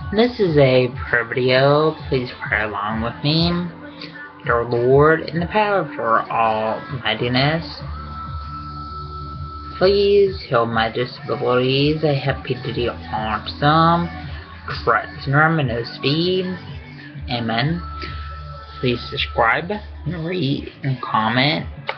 This is a prayer video. Please pray along with me. Dear Lord, in the power of your almightiness, please heal my disabilities. I have PDD autism, Tourette syndrome, and OCD. Amen. Please subscribe, rate, and comment.